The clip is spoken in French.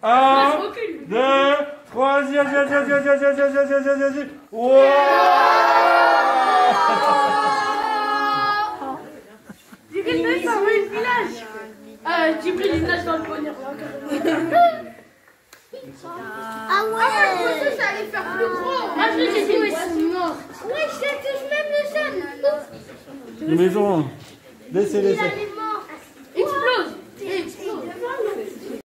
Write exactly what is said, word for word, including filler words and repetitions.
Un, deux, trois, vas-y, vas-y, vas-y, vas-y, vas-y, vas-y, vas-y, vas-y, vas-y, vas-y. Wow. Djibril, ça va le village. Euh, Djibril, il nage dans le bonheur. Ah ouais. Ah, je pensais que ça allait faire plus gros. Ah, je l'ai dit, ouais, ils sont morts. Ouais, je touche même le sol. Une maison. Laissez, laissez.